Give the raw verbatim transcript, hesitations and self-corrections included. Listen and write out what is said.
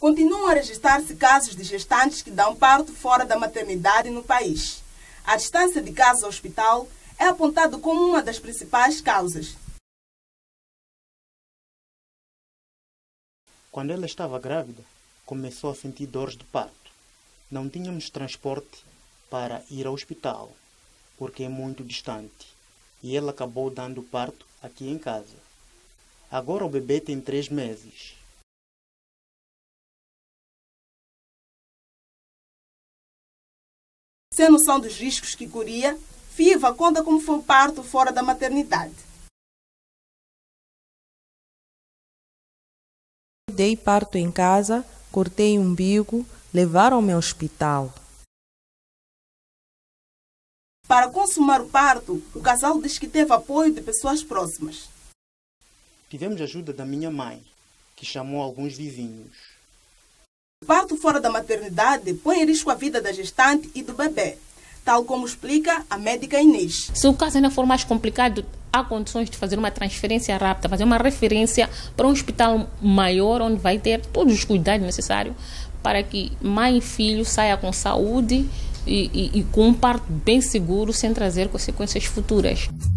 Continuam a registrar-se casos de gestantes que dão parto fora da maternidade no país. A distância de casa ao hospital é apontado como uma das principais causas. Quando ela estava grávida, começou a sentir dores de parto. Não tínhamos transporte para ir ao hospital, porque é muito distante. E ela acabou dando parto aqui em casa. Agora o bebê tem três meses. Sem noção dos riscos que corria, Fiva conta como foi o parto fora da maternidade. Dei parto em casa, cortei o umbigo, levaram-me ao hospital. Para consumar o parto, o casal diz que teve apoio de pessoas próximas. Tivemos ajuda da minha mãe, que chamou alguns vizinhos. O parto fora da maternidade põe em risco a vida da gestante e do bebê, tal como explica a médica Inês. Se o caso ainda for mais complicado, há condições de fazer uma transferência rápida, fazer uma referência para um hospital maior, onde vai ter todos os cuidados necessários para que mãe e filho saia com saúde e, e, e com um parto bem seguro, sem trazer consequências futuras.